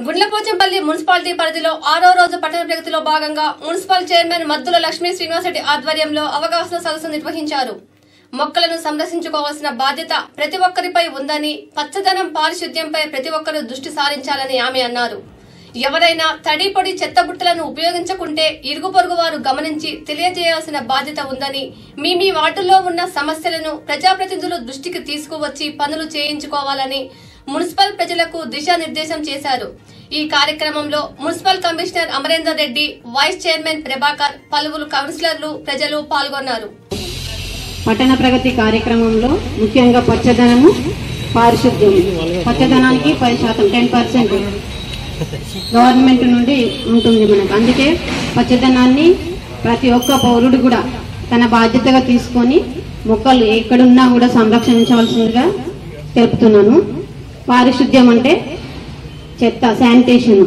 Gundlapochampally municipality పరిధిలో 6వ రోజు పట్టణ ప్రగతిలో భాగంగా మున్సిపల్ చైర్మన్ మద్దుల లక్ష్మీ శ్రీనివాసరెడ్డి ఆధ్వర్యంలో అవగాహన సదస్సు నిర్వహించారు. మొక్కలను సంరక్షించుకోవాల్సిన బాధ్యత ప్రతి ఒక్కరిపై ఉందని, పచ్చదనం పారిశుద్ధ్యంపై ప్రతి ఒక్కరూ దృష్టి సారించాలని ఆమె అన్నారు. ఎవరైనా తడి పొడి చెత్తబుట్టలను ఉపయోగించకుంటే ఇరుగు పొరుగు వారు గమనించి తెలియజేయాల్సిన బాధ్యత ఉందని, మీ వార్డుల్లో ఉన్న సమస్యలను ప్రజాప్రతినిధుల దృష్టికి తీసుకువచ్చి పనులు చేయించుకోవాలని మున్సిపల్ ప్రజలకు దిశానిర్దేశం చేశారు. ఈ కార్యక్రమంలో municipal commissioner Amarender Reddy, vice chairman Prabhakar, పలువురు కౌన్సిలర్లు, ప్రజలు పాల్గొన్నారు. పట్టణ ప్రగతి కార్యక్రమంలో ముఖ్యంగా పచ్చదనము, పారిశుద్ధ్యం. పచ్చదనానికి 10% 10% గవర్నమెంట్ నుండి ఉంటుంది మనకు. అందుకే పచ్చదనాన్ని ప్రతి ఒక్క పౌరుడు కూడా తన బాధ్యతగా తీసుకొని మొక్కలు ఎక్కడున్నా కూడా సంరక్షించవలసిందిగా తెలుపుతున్నాను. పారిశుద్ధ్యం అంటే చెత్త, శానిటేషన్.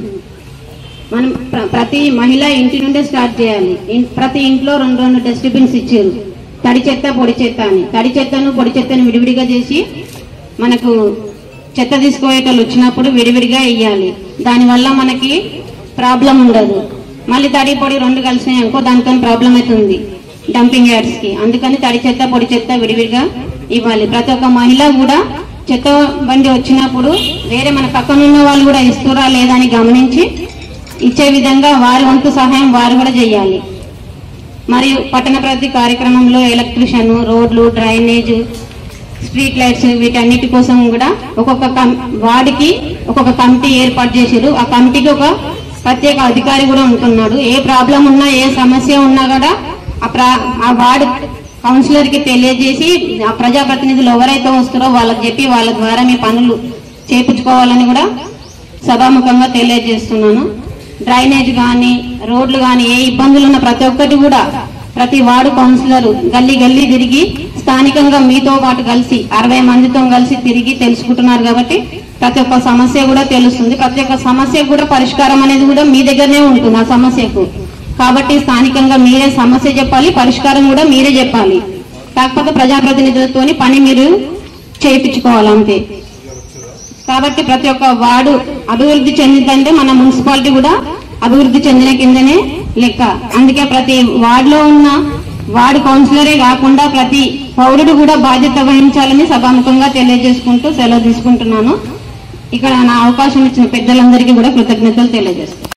మనం ప్రతి మహిళ ఇంటి నుండే స్టార్ట్ చేయాలి. ప్రతి ఇంట్లో 2 డస్ట్బిన్స్ ఇచ్చారు, తడి చెత్త, పొడి చెత్త అని. తడి చెత్తను, పొడి చెత్తను విడివిడిగా చేసి మనకు చెత్త తీసుకోయేటోళ్ళు వచ్చినప్పుడు విడివిడిగా వేయాలి. దానివల్ల మనకి ప్రాబ్లం ఉండదు. మళ్ళీ తడి పొడి 2 కలిసినాయి అనుకో దానితో ప్రాబ్లం అవుతుంది డంపింగ్ యార్డ్స్ కి. అందుకని తడి చెత్త, పొడి చెత్త విడివిడిగా ఇవ్వాలి. ప్రతి ఒక్క మహిళ కూడా చెత్త బండి వచ్చినప్పుడు వేరే మన పక్కనున్న వాళ్ళు కూడా ఇస్తురా లేదా అని గమనించి ఇచ్చే విధంగా వారి వంతు సహాయం వారు కూడా చేయాలి. మరియు పట్టణ ప్రగతి కార్యక్రమంలో ఎలక్ట్రిషియన్, రోడ్లు, డ్రైనేజ్, స్ట్రీట్ లైట్స్ వీటన్నిటి కోసం కూడా ఒక్కొక్క వార్డుకి ఒక్కొక్క కమిటీ ఏర్పాటు చేశారు. ఆ కమిటీకి ఒక ప్రత్యేక అధికారి కూడా ఉంటున్నాడు. ఏ ప్రాబ్లం ఉన్నా, ఏ సమస్య ఉన్నా కూడా ఆ వార్డు కౌన్సిలర్ కి తెలియజేసి ఆ ప్రజాప్రతినిధులు ఎవరైతే వస్తారో వాళ్ళకి చెప్పి వాళ్ళ ద్వారా మీ పనులు చేయించుకోవాలని కూడా సభాముఖంగా తెలియజేస్తున్నాను. డ్రైనేజ్ కానీ, రోడ్లు కానీ ఏ ఇబ్బందులు ఉన్న ప్రతి ఒక్కటి కూడా ప్రతి వార్డు కౌన్సిలర్ గల్లీ గల్లీ తిరిగి స్థానికంగా మీతో పాటు కలిసి 60 మందితో కలిసి తిరిగి తెలుసుకుంటున్నారు. కాబట్టి ప్రతి ఒక్క సమస్య కూడా తెలుస్తుంది. ప్రతి ఒక్క సమస్యకు కూడా పరిష్కారం అనేది కూడా మీ దగ్గరనే ఉంటుంది ఆ సమస్యకు. కాబట్టి స్థానికంగా మీరే సమస్య చెప్పాలి, పరిష్కారం కూడా మీరే చెప్పాలి. కాకపోతే ప్రజాప్రతినిధులతో పని మీరు చేయించుకోవాలి అంతే. కాబట్టి ప్రతి ఒక్క వార్డు అభివృద్ధి చెందిందంటే మన మున్సిపాలిటీ కూడా అభివృద్ధి చెందిన కిందనే లెక్క. అందుకే ప్రతి వార్డులో ఉన్న వార్డు కౌన్సిలరే కాకుండా ప్రతి పౌరుడు కూడా బాధ్యత వహించాలని సభాముఖంగా తెలియజేసుకుంటూ సెలవు తీసుకుంటున్నాను. ఇక్కడ నా అవకాశం ఇచ్చిన పెద్దలందరికీ కూడా కృతజ్ఞతలు తెలియజేస్తాను.